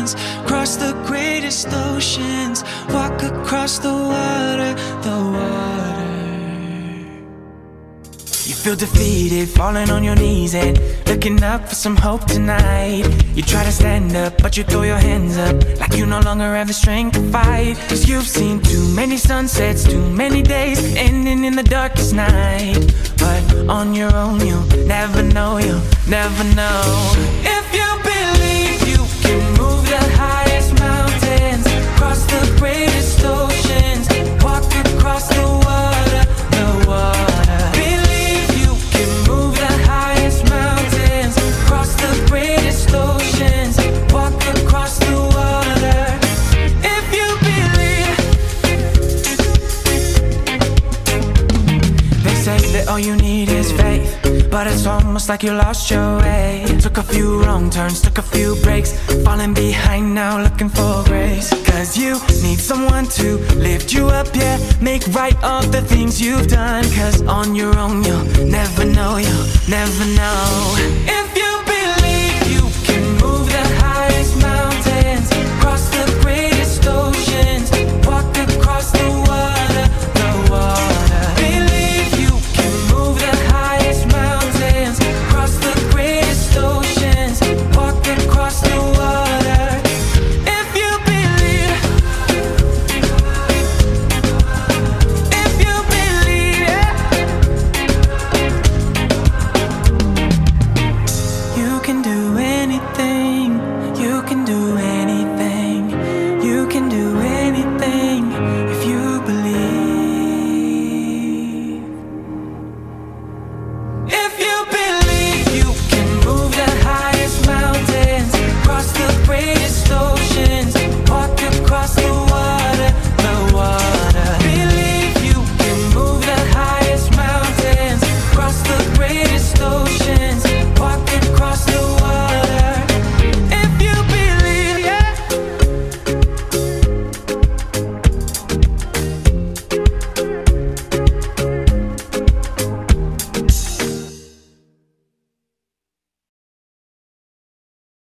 mountains, cross the greatest oceans, walk across the water, the water. You feel defeated, falling on your knees and looking up for some hope tonight. You try to stand up, but you throw your hands up like you no longer have the strength to fight. Cause you've seen too many sunsets, too many days ending in the darkest night. But on your own you'll never know, you'll never know. If you believe you can move the highest mountains, cross the greatest oceans, walk across the water, the water. Believe you can move the highest mountains, cross the greatest oceans, walk across the water. If you believe. They say that all you need is faith, but it's almost like you lost your way. Took a few wrong turns, took a few breaks, falling behind now looking for grace. Cause you need someone to lift you up, yeah, make right all the things you've done. Cause on your own you'll never know, you'll never know.